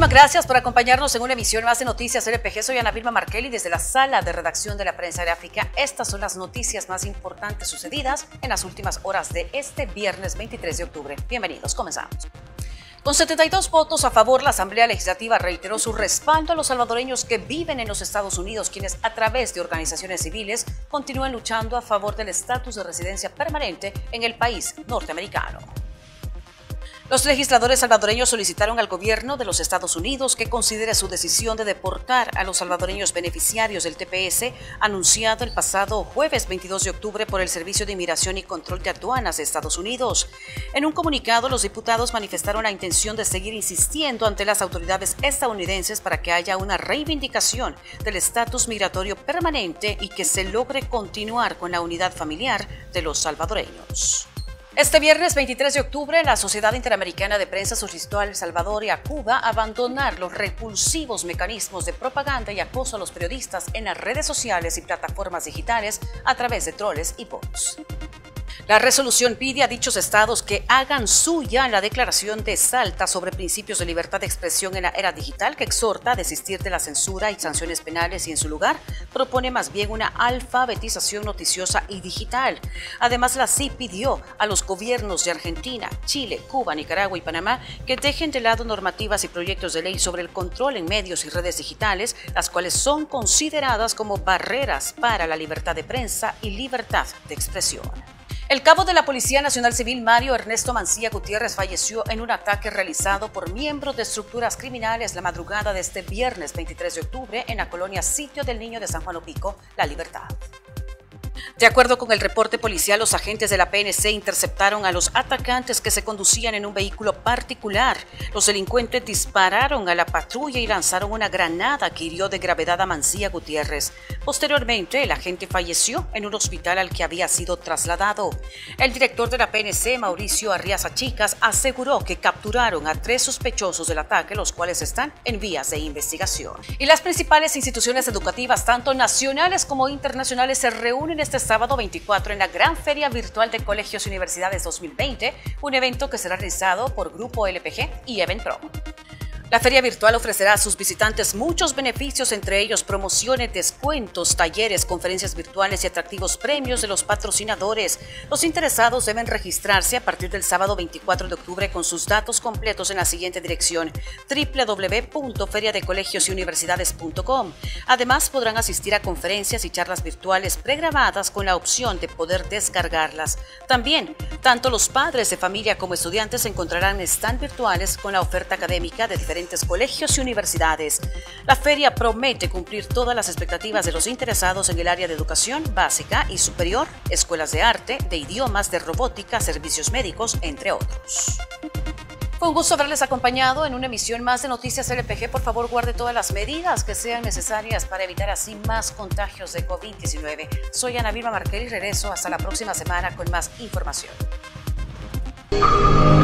Muchísimas gracias por acompañarnos en una emisión más de Noticias LPG. Soy Ana Vilma Markelly desde la sala de redacción de la Prensa Gráfica. Estas son las noticias más importantes sucedidas en las últimas horas de este viernes 23 de octubre. Bienvenidos, comenzamos. Con 72 votos a favor, la Asamblea Legislativa reiteró su respaldo a los salvadoreños que viven en los Estados Unidos, quienes a través de organizaciones civiles continúan luchando a favor del estatus de residencia permanente en el país norteamericano. Los legisladores salvadoreños solicitaron al gobierno de los Estados Unidos que considere su decisión de deportar a los salvadoreños beneficiarios del TPS anunciado el pasado jueves 22 de octubre por el Servicio de Inmigración y Control de Aduanas de Estados Unidos. En un comunicado, los diputados manifestaron la intención de seguir insistiendo ante las autoridades estadounidenses para que haya una reivindicación del estatus migratorio permanente y que se logre continuar con la unidad familiar de los salvadoreños. Este viernes 23 de octubre, la Sociedad Interamericana de Prensa solicitó a El Salvador y a Cuba abandonar los repulsivos mecanismos de propaganda y acoso a los periodistas en las redes sociales y plataformas digitales a través de troles y bots. La resolución pide a dichos estados que hagan suya la declaración de Salta sobre principios de libertad de expresión en la era digital, que exhorta a desistir de la censura y sanciones penales y en su lugar propone más bien una alfabetización noticiosa y digital. Además, la CIP pidió a los gobiernos de Argentina, Chile, Cuba, Nicaragua y Panamá que dejen de lado normativas y proyectos de ley sobre el control en medios y redes digitales, las cuales son consideradas como barreras para la libertad de prensa y libertad de expresión. El cabo de la Policía Nacional Civil, Mario Ernesto Mancilla Gutiérrez, falleció en un ataque realizado por miembros de estructuras criminales la madrugada de este viernes 23 de octubre en la colonia Sitio del Niño de San Juan Opico, La Libertad. De acuerdo con el reporte policial, los agentes de la PNC interceptaron a los atacantes que se conducían en un vehículo particular. Los delincuentes dispararon a la patrulla y lanzaron una granada que hirió de gravedad a Mancilla Gutiérrez. Posteriormente, el agente falleció en un hospital al que había sido trasladado. El director de la PNC, Mauricio Arriaza Chicas, aseguró que capturaron a 3 sospechosos del ataque, los cuales están en vías de investigación. Y las principales instituciones educativas, tanto nacionales como internacionales, se reúnen este sábado 24 en la Gran Feria Virtual de Colegios y Universidades 2020, un evento que será realizado por Grupo LPG y Eventpro. La feria virtual ofrecerá a sus visitantes muchos beneficios, entre ellos promociones, descuentos, talleres, conferencias virtuales y atractivos premios de los patrocinadores. Los interesados deben registrarse a partir del sábado 24 de octubre con sus datos completos en la siguiente dirección: www.feriadecolegiosyuniversidades.com. Además, podrán asistir a conferencias y charlas virtuales pregrabadas con la opción de poder descargarlas. También, tanto los padres de familia como estudiantes encontrarán stand virtuales con la oferta académica de diferentes colegios y universidades. La feria promete cumplir todas las expectativas de los interesados en el área de educación básica y superior, escuelas de arte, de idiomas, de robótica, servicios médicos, entre otros. Fue un gusto haberles acompañado en una emisión más de Noticias LPG. Por favor, guarde todas las medidas que sean necesarias para evitar así más contagios de COVID-19. Soy Ana Vilma Markelly y regreso hasta la próxima semana con más información.